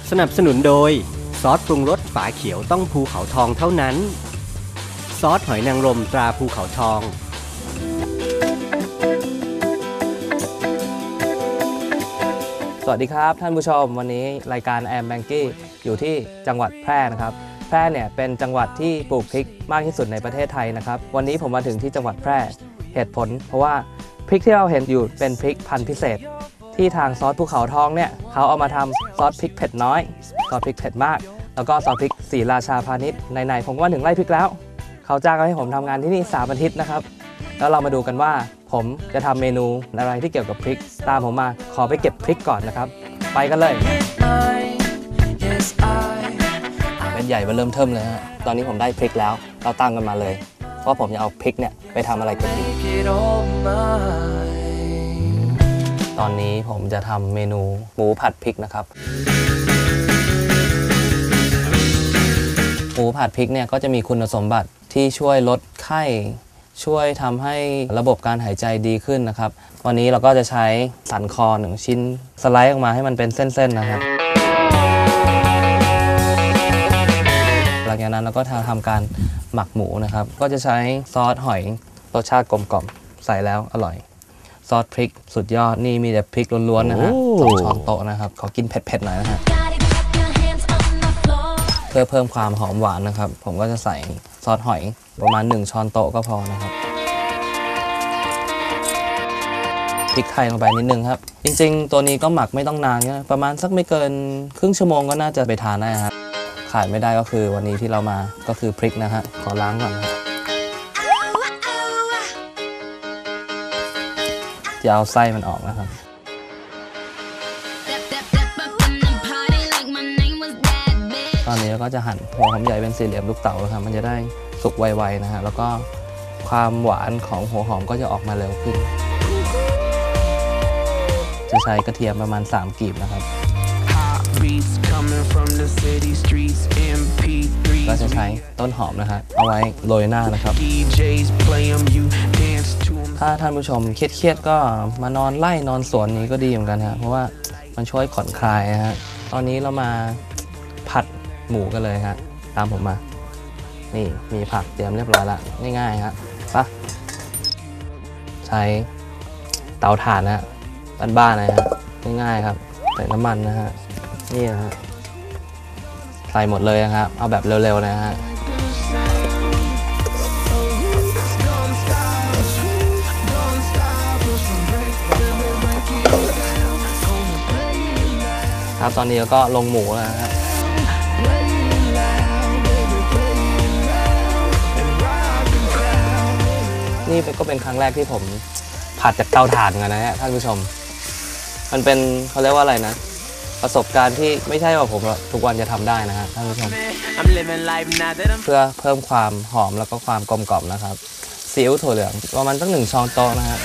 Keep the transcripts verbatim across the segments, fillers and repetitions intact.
สนับสนุนโดยซอสปรุงรสฝาเขียวต้องภูเขาทองเท่านั้นซอสหอยนางรมตราภูเขาทองสวัสดีครับท่านผู้ชมวันนี้รายการแอมแบงกี้อยู่ที่จังหวัดแพร่นะครับแพร่เนี่ยเป็นจังหวัดที่ปลูกพริกมากที่สุดในประเทศไทยนะครับวันนี้ผมมาถึงที่จังหวัดแพร่เหตุผลเพราะว่าพริกที่เราเห็นอยู่เป็นพริกพันธุ์พิเศษที่ทางซอสภูเขาทองเนี่ยเขาเอามาทำซอสพริกเผ็ดน้อยซอสพริกเผ็ดมากแล้วก็ซอสพริกศรีราชาพาณิชย์ไหนๆผมก็มาถึงไร่พริกแล้วเขาจ้างให้ผมทำงานที่นี่สามอาทิตย์นะครับแล้วเรามาดูกันว่าผมจะทำเมนูอะไรที่เกี่ยวกับพริกตามผมมาขอไปเก็บพริกก่อนนะครับไปกันเลยเป็นใหญ่มาเริ่มเทิมเลยฮะตอนนี้ผมได้พริกแล้วเราตั้งกันมาเลยเพราะผมจะเอาพริกเนี่ยไปทำอะไรกันดีตอนนี้ผมจะทำเมนูหมูผัดพริกนะครับหมูผัดพริกเนี่ยก็จะมีคุณสมบัติที่ช่วยลดไข้ช่วยทำให้ระบบการหายใจดีขึ้นนะครับวันนี้เราก็จะใช้สันคอหนึ่งชิ้นสไลด์ออกมาให้มันเป็นเส้นๆนะครับหลังจากนั้นเราก็ทำการหมักหมูนะครับก็จะใช้ซอสหอยรสชาติกลมกล่อมใส่แล้วอร่อยซอสพริกสุดยอดนี่มีแต่พริกล้วนๆนะฮะสองช้อนโต๊ะนะครับขอกินเผ็ดๆหน่อยนะฮะเพื่อเพิ่มความหอมหวานนะครับผมก็จะใส่ซอสหอยประมาณหนึ่งช้อนโต๊ะก็พอนะครับพริกไทยลงไปนิดนึงครับจริงๆตัวนี้ก็หมักไม่ต้องนานนะประมาณสักไม่เกินครึ่งชั่วโมงก็น่าจะไปทานได้ครับขาดไม่ได้ก็คือวันนี้ที่เรามาก็คือพริกนะฮะขอล้างก่อนจะเอาไส้มันออกนะครับตอนนี้เราก็จะหั่นหัวหอมใหญ่เป็นสี่เหลี่ยมลูกเต๋าครับมันจะได้สุกไวๆนะฮะแล้วก็ความหวานของหัวหอมก็จะออกมาเร็วขึ้นจะใช้กระเทียมประมาณสามกลีบนะครับก็จะใช้ต้นหอมนะครับเอาไว้โรยหน้านะครับถ้าท่านผู้ชมเครียดๆก็มานอนไล่นอนสวนนี้ก็ดีเหมือนกันฮะเพราะว่ามันช่วยผ่อนคลายนะฮะตอนนี้เรามาผัดหมูกันเลยฮะตามผมมานี่มีผักเตรียมเรียบร้อยละง่ายๆฮะปะใช้เตาถ่านนะฮะบ้านๆนะฮะง่ายๆครับใส่น้ำมันนะฮะนี่นะฮะใส่หมดเลยนะครับเอาแบบเร็วๆนะฮะครับตอนนี้ก็ลงหมูแล้วนะฮะนี่ก็เป็นครั้งแรกที่ผมผัดจากเตาถ่านกันนะฮะท่านผู้ชมมันเป็นเขาเรียกว่าอะไรนะประสบการณ์ที่ไม่ใช่ว่าผมทุกวันจะทำได้นะฮะท่านผู้ชมเพื่อเพิ่มความหอมแล้วก็ความกลมกล่อมนะครับซีอิ๊วถั่วเหลืองประมาณตั้งหนึ่งช้อนโต๊ะนะฮะ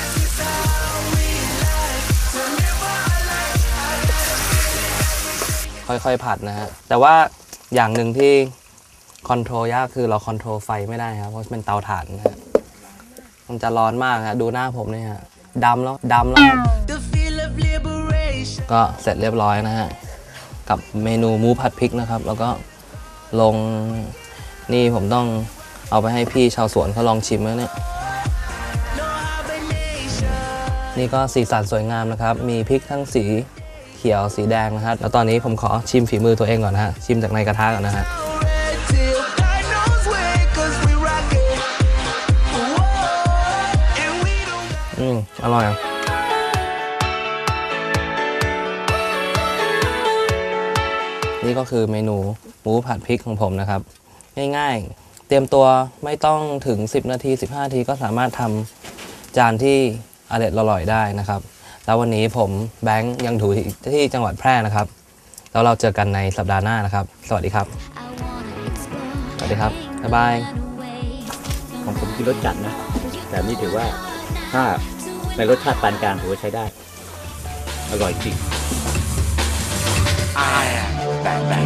ค่อยๆผัดนะฮะแต่ว่าอย่างหนึ่งที่คอนโทรลยากคือเราคอนโทรลไฟไม่ได้ครับเพราะเป็นเตาถ่านนะฮะมันจะร้อนมากฮะดูหน้าผมเนี่ยฮะดำแล้วดำแล้วก็เสร็จเรียบร้อยนะฮะกับเมนูหมูผัดพริกนะครับแล้วก็ลงนี่ผมต้องเอาไปให้พี่ชาวสวนเขาลองชิมแล้วเนี่ยนี่ก็สีสันสวยงามนะครับมีพริกทั้งสีเขียวสีแดงนะครับแล้วตอนนี้ผมขอชิมฝีมือตัวเองก่อนนะฮะชิมจากในกระทะก่อนนะฮะอืมอร่อยนี่ก็คือเมนูหมูผัดพริกของผมนะครับง่ายๆเตรียมตัวไม่ต้องถึงสิบนาทีสิบห้านาทีก็สามารถทำจานที่อร่อยได้นะครับแล้ววันนี้ผมแบงค์ยังถูที่จังหวัดแพร่นะครับแล้วเราเจอกันในสัปดาห์หน้านะครับสวัสดีครับสวัสดีครับบ๊ายบายของผมคือรสจัดนะแต่นี่ถือว่าถ้าในรสชาติปานกลางถือว่าใช้ได้อร่อยจริง